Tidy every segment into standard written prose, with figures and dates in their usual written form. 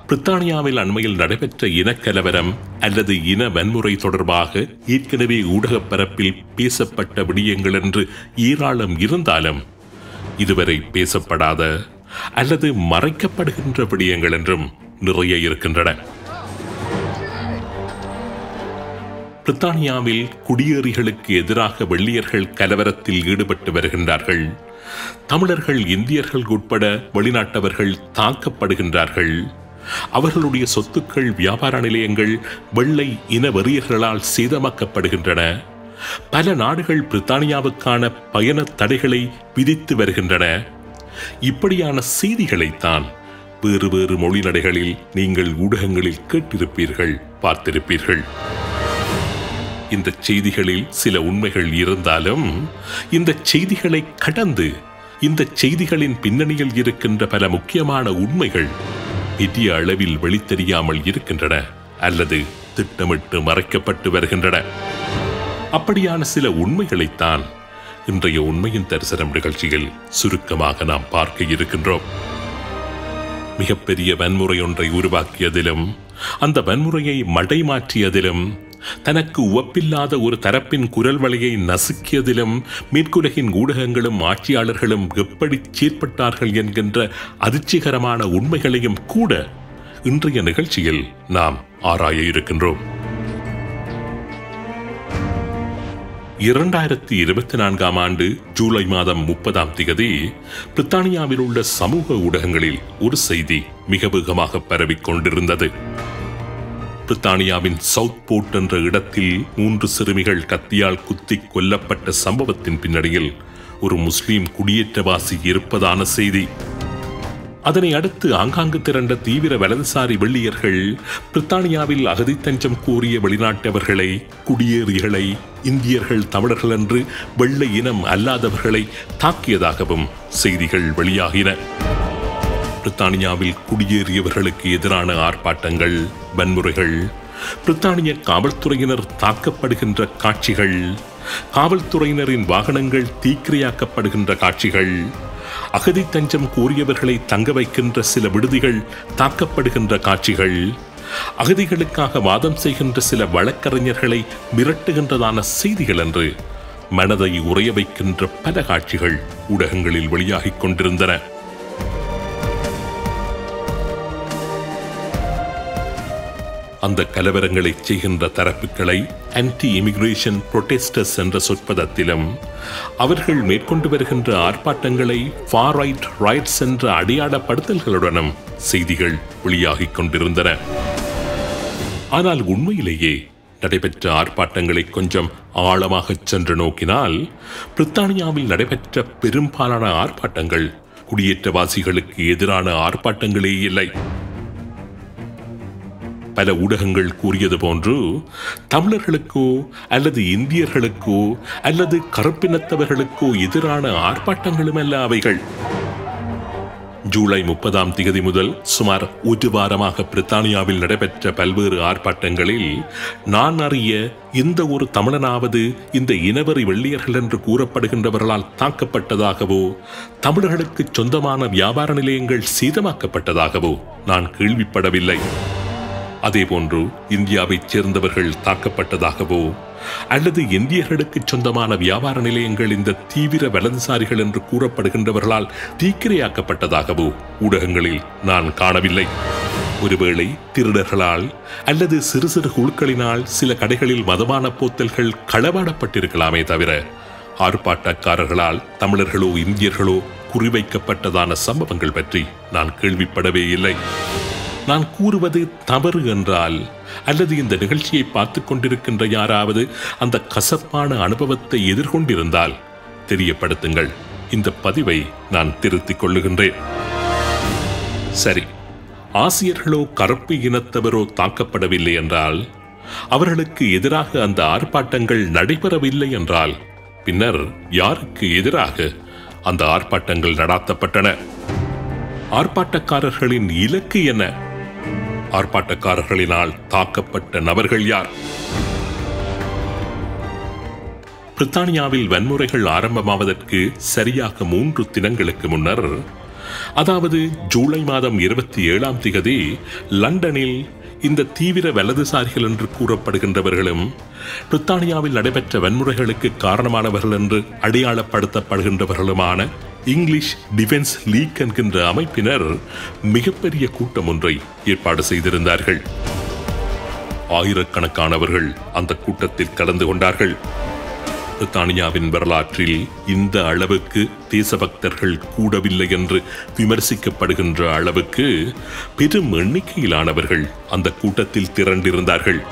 பிரித்தானியாவில் அண்மையில் நடைபெற்ற இனக்கலவரம் அல்லது இன வன்முறை தொடர்பாக ஏற்கனவே ஊடகப் பரப்பில் பேசப்பட்ட விடயங்கள் என்று ஏராளம் இருந்தாலும் இதுவரை பேசப்படாத அல்லது மறைக்கப்படுகின்ற விடயங்கள் என்றும் நிறைய இருக்கின்றன. பிரித்தானியாவில் குடியேறிகளுக்கு எதிராக வெள்ளையர்கள் கலவரத்தில் ஈடுபட்டு வருகின்றார்கள். தமிழர்கள், இந்தியர்கள் உட்பட வெளிநாட்டவர்கள் தாக்கப்படுகின்றார்கள். அவர்களுடைய சொத்துக்கள், வியாபார நிலையங்கள் வெள்ளை இன வெறியர்களால் சேதமாக்கப்படுகின்றன. பல நாடுகள் பிரித்தானியாவுக்கான பயண தடைகளை விதித்து வருகின்றன. இப்படியான செய்திகளைத்தான் வேறு வேறு மொழி நடைகளில் நீங்கள் ஊடகங்களில் கேட்டிருப்பீர்கள், பார்த்திருப்பீர்கள். இந்த செய்திகளில் சில உண்மைகள் இருந்தாலும் இந்த செய்திகளை கடந்து இந்த செய்திகளின் பின்னணியில் இருக்கின்ற பல முக்கியமான உண்மைகள் பெரிய அளவில் வெளித்தெரியாமல் இருக்கின்றன அல்லது திட்டமிட்டு மறைக்கப்பட்டு வருகின்றன. அப்படியான சில உண்மைகளைத்தான் இன்றைய உண்மையின் தரிசனம் நிகழ்ச்சியில் சுருக்கமாக நாம் பார்க்க இருக்கின்றோம். மிகப்பெரிய வன்முறை ஒன்றை உருவாக்கியதிலும் அந்த வன்முறையை மடைமாற்றியதிலும் தனக்கு உவப்பில்லாத ஒரு தரப்பின் குரல் வலையை நசுக்கியதிலும் மேற்குலகின் ஊடகங்களும் ஆட்சியாளர்களும் எப்படி செயற்பட்டார்கள் என்கின்ற அதிர்ச்சிகரமான உண்மைகளையும் கூட இன்றைய நிகழ்ச்சியில் நாம் ஆராய இருக்கின்றோம். 2024 ஆண்டு ஜூலை மாதம் 30 பிரித்தானியாவில் உள்ள சமூக ஊடகங்களில் ஒரு செய்தி மிக வேகமாக பரவிக் கொண்டிருந்தது. பிரித்தானியாவின் சவுத் போர்ட் என்ற இடத்தில் 3 சிறுமிகள் கத்தியால் குத்தி கொல்லப்பட்ட சம்பவத்தின் பின்னணியில் ஒரு முஸ்லிம் குடியேற்றவாசி இருப்பதான செய்தி. அதனை அடுத்து ஆங்காங்கு திரண்ட தீவிர வலதுசாரி வெள்ளையர்கள் பிரித்தானியாவில் அகதி தஞ்சம் கோரிய வெளிநாட்டவர்களை, குடியேறிகளை, இந்தியர்கள், தமிழர்கள் என்று வெள்ளை இனம் அல்லாதவர்களை தாக்கியதாகவும் செய்திகள் வெளியாகின. பிரித்தானியாவில் குடியேறியவர்களுக்கு எதிரான ஆர்ப்பாட்டங்கள், வன்முறைகள், பிரித்தானிய காவல்துறையினர் தாக்கப்படுகின்ற காட்சிகள், காவல்துறையினரின் வாகனங்கள் தீக்கிரையாக்கப்படுகின்ற காட்சிகள், அகதி தஞ்சம் கோரியவர்களை தங்க வைக்கின்ற சில விடுதிகள் தாக்கப்படுகின்ற காட்சிகள், அகதிகளுக்காக வாதம் செய்கின்ற சில வழக்கறிஞர்களை மிரட்டுகின்றதான செய்திகள் என்று மனதை உறைய வைக்கின்ற பல காட்சிகள் ஊடகங்களில் வெளியாகிக் கொண்டிருந்தன. அந்த கலவரங்களை செய்கின்ற தரப்புகளை ஆன்டி இமிகிரேஷன் புரொட்டெஸ்டர்ஸ் என்ற சொற்பதத்திலும், அவர்கள் மேற்கொண்டு வருகின்ற ஆர்ப்பாட்டங்களை ஃபார் ரைட் ரைட்ஸ் என்ற அடையாளப்படுத்தல்களுடனும் செய்திகள் வெளியாகிக் கொண்டிருந்தன. ஆனால் உண்மையிலேயே நடைபெற்ற ஆர்ப்பாட்டங்களை கொஞ்சம் ஆழமாக சென்று நோக்கினால், பிரித்தானியாவில் நடைபெற்ற பெரும்பாலான ஆர்ப்பாட்டங்கள் குடியேற்றவாசிகளுக்கு எதிரான ஆர்ப்பாட்டங்களே இல்லை. பல ஊடகங்கள் கூறியது போன்று தமிழர்களுக்கோ அல்லது இந்தியர்களுக்கோ அல்லது கருப்பினத்தவர்களுக்கோ எதிரான ஆர்ப்பாட்டங்களும் அல்ல அவைகள். ஜூலை 30 முதல் சுமார் ஒரு வாரமாக பிரித்தானியாவில் நடைபெற்ற பல்வேறு ஆர்ப்பாட்டங்களில் நான் அறிய எந்த ஒரு தமிழனாவது இந்த இனவெறி வெள்ளையர்கள் என்று கூறப்படுகின்றவர்களால் தாக்கப்பட்டதாகவோ, தமிழர்களுக்கு சொந்தமான வியாபார நிலையங்கள் சேதமாக்கப்பட்டதாகவோ நான் கேள்விப்படவில்லை. அதேபோன்று இந்தியாவைச் சேர்ந்தவர்கள் தாக்கப்பட்டதாகவோ அல்லது இந்தியர்களுக்கு சொந்தமான வியாபார நிலையங்கள் இந்த தீவிர வலதுசாரிகள் என்று கூறப்படுகின்றவர்களால் தீக்கிரையாக்கப்பட்டதாகவோ ஊடகங்களில் நான் காணவில்லை. ஒருவேளை திருடர்களால் அல்லது சிறு சிறு குழுக்களினால் சில கடைகளில் மதமான போத்தல்கள் களவாடப்பட்டிருக்கலாமே தவிர ஆர்ப்பாட்டக்காரர்களால் தமிழர்களோ இந்தியர்களோ குறிவைக்கப்பட்டதான சம்பவங்கள் பற்றி நான் கேள்விப்படவே இல்லை. நான் கூறுவது தவறு என்றால் அல்லது இந்த நிகழ்ச்சியை பார்த்துக் கொண்டிருக்கின்ற யாராவது அந்த கசப்பான அனுபவத்தை எதிர்கொண்டிருந்தால் தெரியப்படுத்துங்கள். இந்த பதிவை நான் திருத்திக் கொள்ளுகின்றேன். சரி, ஆசியர்களோ கருப்பு இனத்தவரோ தாக்கப்படவில்லை என்றால், அவர்களுக்கு எதிராக அந்த ஆர்ப்பாட்டங்கள் நடைபெறவில்லை என்றால், பின்னர் யாருக்கு எதிராக அந்த ஆர்ப்பாட்டங்கள் நடாத்தப்பட்டன? ஆர்ப்பாட்டக்காரர்களின் இலக்கு என்ன? ஆர்ப்பாட்டக்காரர்களினால் தாக்கப்பட்ட நபர்கள் யார்? பிரித்தானியாவில் வன்முறைகள் ஆரம்பமாவதற்கு சரியாக 3 தினங்களுக்கு முன்னர் அதாவது ஜூலை மாதம் 27ஆம் தேதி லண்டனில் இந்த தீவிர வலதுசாரிகள் என்று கூறப்படுகின்றவர்களும் பிரித்தானியாவில் நடைபெற்ற வன்முறைகளுக்கு காரணமானவர்கள் என்று அடையாளப்படுத்தப்படுகின்றவர்களுமான இங்கிலீஷ் டிஃபென்ஸ் லீக் என்கின்ற அமைப்பினர் மிகப்பெரிய கூட்டம் ஒன்றை ஏற்பாடு செய்திருந்தார்கள். ஆயிரக்கணக்கானவர்கள் அந்த கூட்டத்தில் கலந்து கொண்டார்கள். பிரித்தானியாவின் வரலாற்றில் இந்த அளவுக்கு தேசபக்தர்கள் கூடவில்லை என்று விமர்சிக்கப்படுகின்ற அளவுக்கு பெரும் எண்ணிக்கையிலானவர்கள் அந்த கூட்டத்தில் திரண்டிருந்தார்கள்.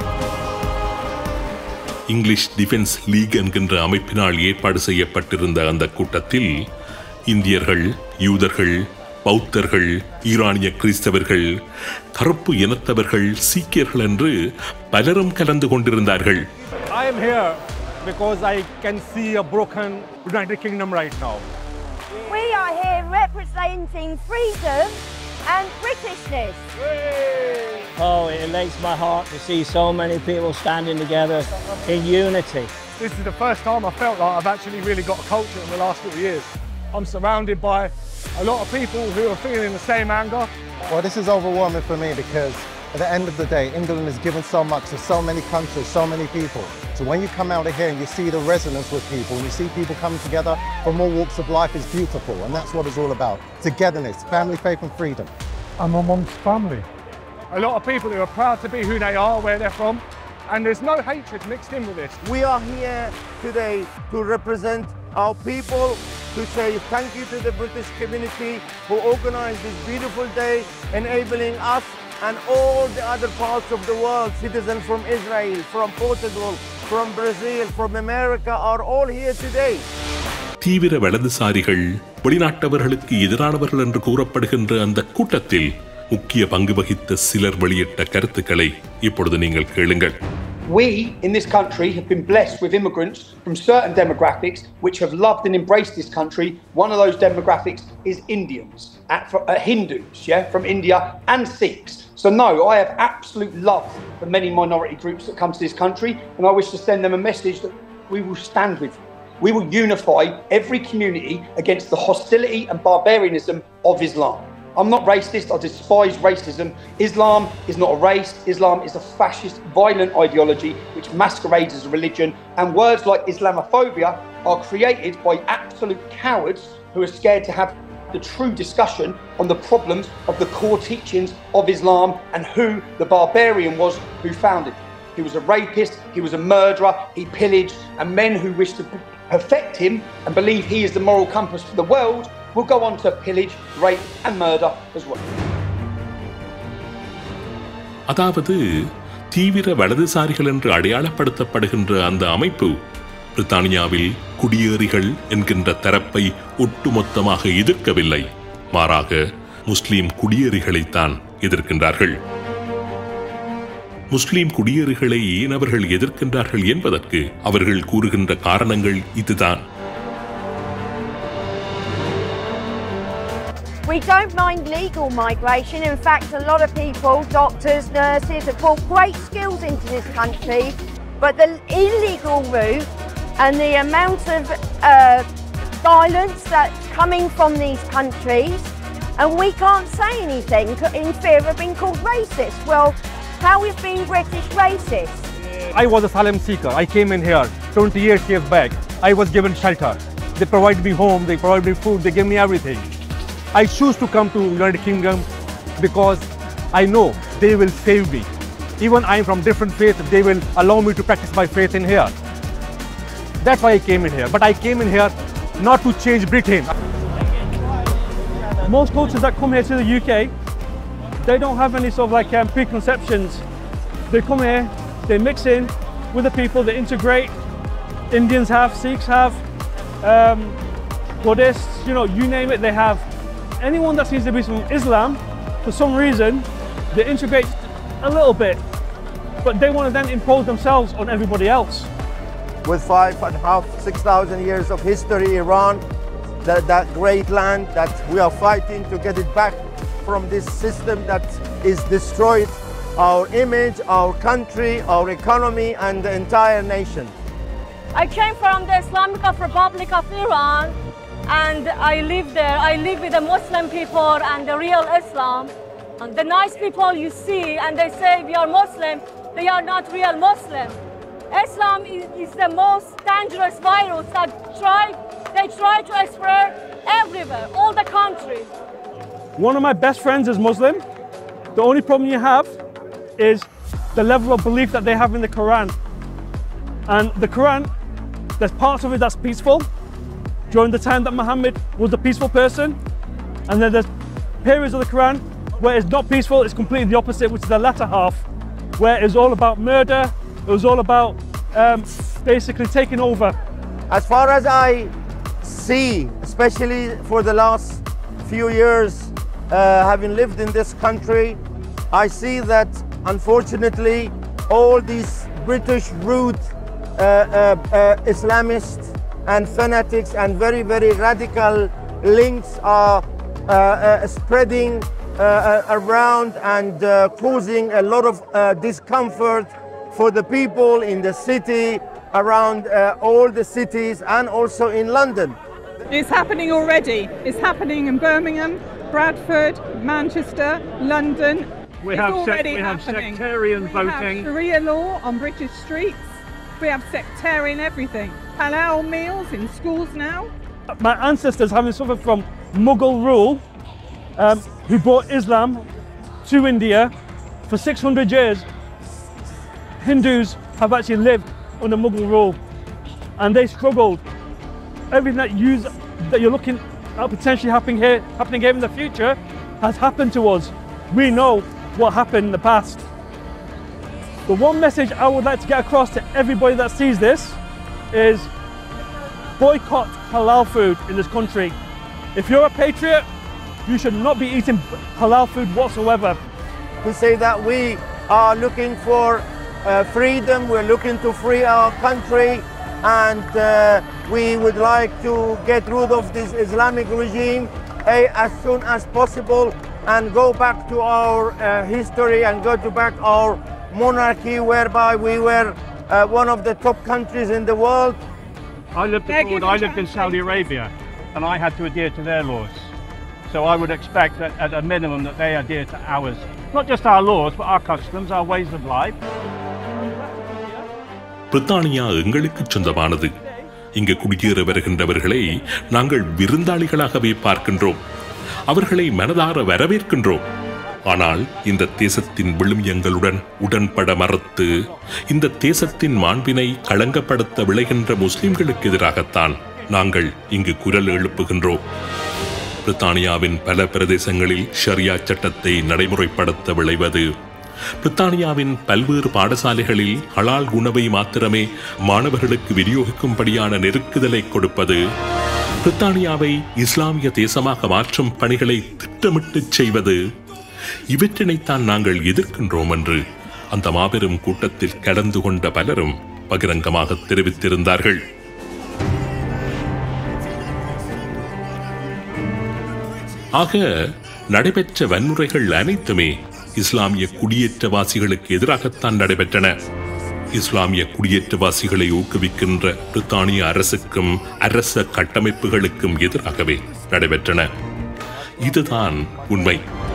இங்கிலீஷ் டிஃபென்ஸ் லீக் என்கின்ற அமைப்பினால் ஏற்பாடு செய்யப்பட்டிருந்த அந்த கூட்டத்தில் இந்தியர்கள், யூதர்கள், பௌத்தர்கள், ஈரானிய கிறிஸ்தவர்கள், கருப்பு இனத்தவர்கள், சீக்கியர்கள் என்று பலரும் கலந்து கொண்டிருந்தார்கள். Because I can see a broken United Kingdom right now. We are here representing freedom and Britishness. Oh, it elates my heart to see so many people standing together in unity. This is the first time I felt like I've actually really got a culture in the last few years. I'm surrounded by a lot of people who are feeling the same anger. Well, this is overwhelming for me because at the end of the day, England has given so much to so many countries, so many people. So when you come out of here and you see the resonance with people, and you see people coming together from all walks of life, is beautiful. And that's what it's all about. Togetherness, family, faith and freedom. I'm amongst family. A lot of people who are proud to be who they are, where they're from. And there's no hatred mixed in with this. We are here today to represent our people, to say thank you to the British community who organised this beautiful day, enabling us and all the other parts of the world, citizens from Israel, from Portugal, from Brazil, from America, are all here today. தீவிர வலதுசாரிகள், வெளிநாட்டவர்களுக்கு எதிரானவர்கள் என்று கூறப்படுகின்ற அந்த கூட்டத்தில் முக்கிய பங்கு வகித்த சிலர் வெளியிட்ட கருத்துக்களை இப்பொழுது நீங்கள் கேளுங்கள். We in this country have been blessed with immigrants from certain demographics which have loved and embraced this country. One of those demographics is Indians, Hindus, from India, and Sikhs. So no, I have absolute love for many minority groups that come to this country, and I wish to send them a message that we will stand with you. We will unify every community against the hostility and barbarianism of Islam. I'm not racist, I despise racism. Islam is not a race, Islam is a fascist, violent ideology which masquerades as a religion, and words like Islamophobia are created by absolute cowards who are scared to have the true discussion on the problems of the core teachings of Islam and who the barbarian was who founded it. He was a rapist, he was a murderer, he pillaged, and men who wish to perfect him and believe he is the moral compass for the world will go on to pillage, rape and murder as well. அதாவது தீவிர வலதுசாரிகள் என்று அடையாளப்படுத்தப்படுகின்ற அந்த அமைப்பு பிரித்தானியாவில் குடியேறிகள் என்கின்ற தரப்பை ஒட்டுமொத்தமாக எதிர்க்கவில்லை, மாறாக முஸ்லிம் குடியேறிகளைத்தான் எதிர்க்கின்றார்கள். முஸ்லிம் குடியேறிகளை ஏன் அவர்கள் எதிர்க்கின்றார்கள் என்பதற்கு அவர்கள் கூறுகின்ற காரணங்கள் இதுதான். We don't mind legal migration. In fact, a lot of people, doctors, nurses, have brought great skills into this country. But the illegal route and the amount of violence that's coming from these countries, and we can't say anything in fear of being called racist. Well, how is being British racist? I was a asylum seeker. I came in here 28 years back. I was given shelter. They provided me home, they provided me food, they gave me everything. I choose to come to United Kingdom because I know they will save me. Even I am from different faith, they will allow me to practice my faith in here. That's why I came in here. But I came in here not to change Britain. Most cultures that come here to the UK, they don't have any sort of preconceptions. They come here, they mix in with the people, they integrate. Indians have, Sikhs have, Buddhists, you name it, they have. Anyone that seems to be from Islam, for some reason, they integrate a little bit, but they want to then impose themselves on everybody else. With 5,500, 6,000 years of history, Iran, that great land that we are fighting to get it back from this system that is destroyed our image, our country, our economy, and the entire nation. I came from the Islamic Republic of Iran, and I live there. I live with the Muslim people and the real Islam. And the nice people you see and they say we are Muslim, they are not real Muslim. Islam is the most dangerous virus that they try to spread everywhere, all the country. One of my best friends is Muslim. The only problem you have is the level of belief that they have in the Quran. And the Quran, there's parts of it that's peaceful, during the time that Muhammad was a peaceful person. And then there's periods of the Quran where it's not peaceful, it's completely the opposite, which is the latter half, where it's all about murder, it was all about basically taking over. As far as I see, especially for the last few years, having lived in this country, I see that unfortunately all these British root Islamists and fanatics and very, very radical links are spreading around and causing a lot of discomfort for the people in the city, around all the cities, and also in London. It's happening already. It's happening in Birmingham, Bradford, Manchester, London. We have sectarian voting. We have Sharia law on British streets. We have sectarian everything. Halal meals in schools now. My ancestors, having suffered from Mughal rule, who brought Islam to India for 600 years, Hindus have actually lived under Mughal rule, and they struggled. Everything that you're looking at potentially happening here in the future has happened to us. We know what happened in the past. The one message I would like to get across to everybody that sees this is boycott halal food in this country. If you're a patriot, you should not be eating halal food whatsoever. We say that we are looking for freedom, we're looking to free our country, and we would like to get rid of this Islamic regime as soon as possible and go back to our history and go to back our monarchy, whereby we were one of the top countries in the world. I lived in Saudi Arabia, and I had to adhere to their laws. So I would expect that at a minimum that they adhere to ours. Not just our laws, but our customs, our ways of life. பிரித்தானியா எங்களுக்கு சொந்தமானது. இங்கு குடியேற வருகின்றவர்களை நாங்கள் விருந்தாளிகளாகவே பார்க்கின்றோம். அவர்களை மனதார வரவேற்கின்றோம். ஆனால் இந்த தேசத்தின் விழுமியங்களுடன் உடன்பட மறுத்து இந்த தேசத்தின் மாண்பினை களங்கப்படுத்த விளைகின்ற முஸ்லிம்களுக்கு எதிராகத்தான் நாங்கள் இங்கு குரல் எழுப்புகின்றோம். பிரித்தானியாவின் பல பிரதேசங்களில் ஷரியா சட்டத்தை நடைமுறைப்படுத்த விளைவது, பிரித்தானியாவின் பல்வேறு பாடசாலைகளில் ஹலால் உணவை மாத்திரமே மாணவர்களுக்கு விநியோகிக்கும்படியான நெருக்குதலை கொடுப்பது, பிரித்தானியாவை இஸ்லாமிய தேசமாக மாற்றும் பணிகளை திட்டமிட்டு செய்வது, இவற்றினைத்தான் நாங்கள் எதிர்க்கின்றோம் என்று அந்த மாபெரும் கூட்டத்தில் கலந்து கொண்ட பலரும் பகிரங்கமாக தெரிவித்திருந்தார்கள். ஆக நடைபெற்ற வன்முறைகள் அனைத்துமே இஸ்லாமிய குடியேற்றவாசிகளுக்கு எதிராகத்தான் நடைபெற்றன. இஸ்லாமிய குடியேற்றவாசிகளை ஊக்குவிக்கின்ற பிரித்தானிய அரசுக்கும் அரச கட்டமைப்புகளுக்கும் எதிராகவே நடைபெற்றன. இதுதான் உண்மை.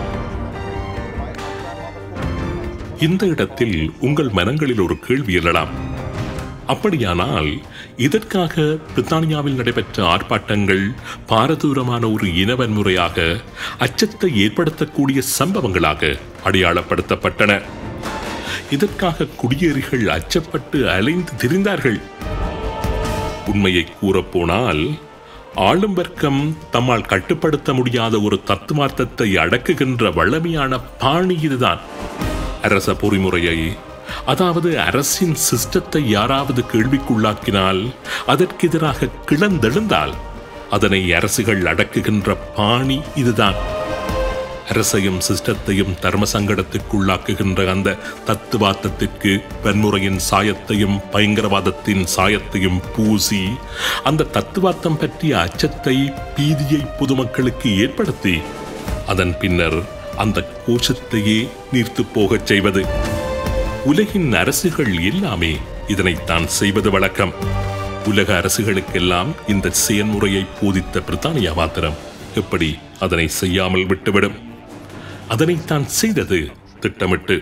இந்த இடத்தில் உங்கள் மனங்களில் ஒரு கேள்வி எழலாம். அப்படியானால் இதற்காக பிரித்தானியாவில் நடைபெற்ற ஆர்ப்பாட்டங்கள் பாரதூரமான ஒரு இனவன்முறையாக, அச்சத்தை ஏற்படுத்தக்கூடிய சம்பவங்களாக அடையாளப்படுத்தப்பட்டன. இதற்காக குடியேறிகள் அச்சப்பட்டு அலைந்து திரிந்தார்கள். உண்மையை கூறப்போனால் ஆளும் வர்க்கம் தம்மால் கட்டுப்படுத்த முடியாத ஒரு தத்துவார்த்தத்தை அடக்குகின்ற வளமையான பாணி இதுதான். அரச பொறிமுறையை, அதாவது அரசின் சிஸ்டத்தை யாராவது கேள்விக்குள்ளாக்கினால், அதற்கு எதிராக கிளந்தெழுந்தால் அதனை அரசுகள் அடக்குகின்ற பாணி இதுதான். அரசையும் சிஸ்டத்தையும் தர்ம சங்கடத்துக்குள்ளாக்குகின்ற அந்த தத்துவார்த்தத்திற்கு வன்முறையின் சாயத்தையும் பயங்கரவாதத்தின் சாயத்தையும் பூசி அந்த தத்துவார்த்தம் பற்றிய அச்சத்தை, பீதியை பொதுமக்களுக்கு ஏற்படுத்தி அதன் பின்னர் அந்த கோஷத்தையே நீர்த்து போகச் செய்வது. உலகின் அரசுகள் எல்லாமே இதனைத்தான் செய்வது வழக்கம். உலக அரசுகளுக்கெல்லாம் இந்த செயல்முறையை போதித்த பிரித்தானியா மாத்திரம் எப்படி அதனை செய்யாமல் விட்டுவிடும்? அதனைத்தான் செய்தது திட்டமிட்டு.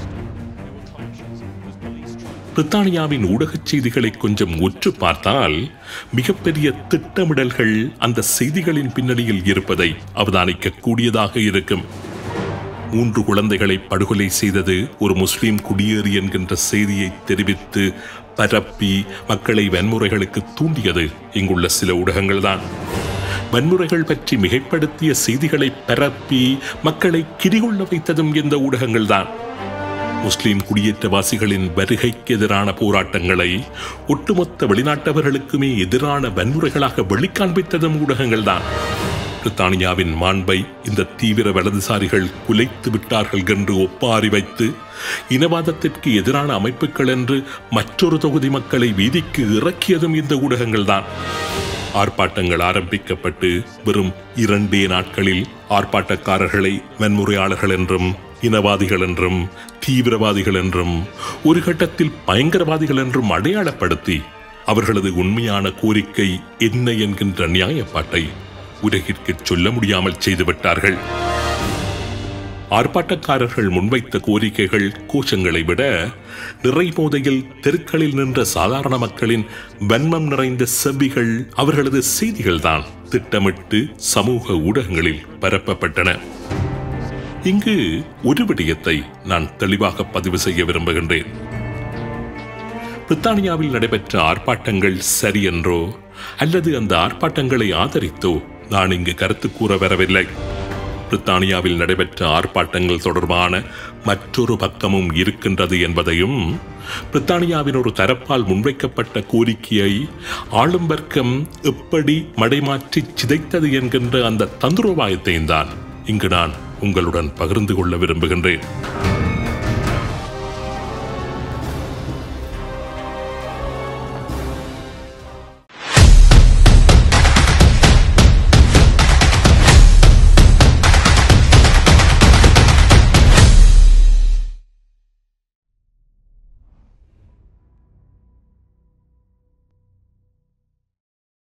பிரித்தானியாவின் ஊடகச் செய்திகளை கொஞ்சம் உற்று பார்த்தால் மிகப்பெரிய திட்டமிடல்கள் அந்த செய்திகளின் பின்னணியில் இருப்பதை அவதானிக்க கூடியதாக இருக்கும். 3 குழந்தைகளை படுகொலை செய்தது ஒரு முஸ்லிம் குடியேறி என்கின்ற செய்தியை தெரிவித்து பரப்பி மக்களை வன்முறைகளுக்கு தூண்டியது இங்குள்ள சில ஊடகங்கள் தான். வன்முறைகள் பற்றி மிகைப்படுத்திய செய்திகளை பரப்பி மக்களை கிரிகொள்ள வைத்ததும் இந்த ஊடகங்கள் தான். முஸ்லிம் குடியேற்றவாசிகளின் வருகைக்கு எதிரான போராட்டங்களை ஒட்டுமொத்த வெளிநாட்டவர்களுக்குமே எதிரான வன்முறைகளாக வெளிக்காண்பித்ததும் ஊடகங்கள் தான். பிரித்தானியாவின் மாண்பை இந்த தீவிர வலதுசாரிகள் குலைத்து விட்டார்கள் என்று ஒப்பாரி வைத்து இனவாதத்திற்கு எதிரான அமைப்புகள் என்று மற்றொரு தொகுதி மக்களை வீதிக்கு இறக்கியதும் இந்த ஊடகங்கள் தான். ஆர்ப்பாட்டங்கள் ஆரம்பிக்கப்பட்டு வெறும் 2 நாட்களில் ஆர்ப்பாட்டக்காரர்களை வன்முறையாளர்கள் என்றும் இனவாதிகள் என்றும் தீவிரவாதிகள் என்றும் ஒரு கட்டத்தில் பயங்கரவாதிகள் என்றும் அடையாளப்படுத்தி அவர்களது உண்மையான கோரிக்கை என்ன என்கின்ற நியாயப்பாட்டை உலகிற்கு சொல்ல முடியாமல் செய்துவிட்டார்கள். ஆர்ப்பாட்டக்காரர்கள் முன்வைத்த கோரிக்கைகள் கோஷங்களை விட நிறைபோதையில் தெருக்களில் நின்ற சாதாரண மக்களின் வன்மம் நிறைந்த செவ்விகள் அவர்களது செய்திகள்தான் திட்டமிட்டு சமூக ஊடகங்களில் பரப்பப்பட்டன. இங்கு ஒரு விடயத்தை நான் தெளிவாக பதிவு செய்ய விரும்புகின்றேன். பிரித்தானியாவில் நடைபெற்ற ஆர்ப்பாட்டங்கள் சரி என்றோ அல்லது அந்த ஆர்ப்பாட்டங்களை ஆதரித்தோ நான் இங்கு கருத்து கூற வரவில்லை. பிரித்தானியாவில் நடைபெற்ற ஆர்ப்பாட்டங்கள் தொடர்பான மற்றொரு பக்கமும் இருக்கின்றது என்பதையும், பிரித்தானியாவின் ஒரு தரப்பால் முன்வைக்கப்பட்ட கோரிக்கையை ஆளும் வர்க்கம் எப்படி மடைமாற்றி சிதைத்தது என்கின்ற அந்த தந்திரோபாயத்தையும் தான் இங்கு நான் உங்களுடன் பகிர்ந்து கொள்ள விரும்புகின்றேன்.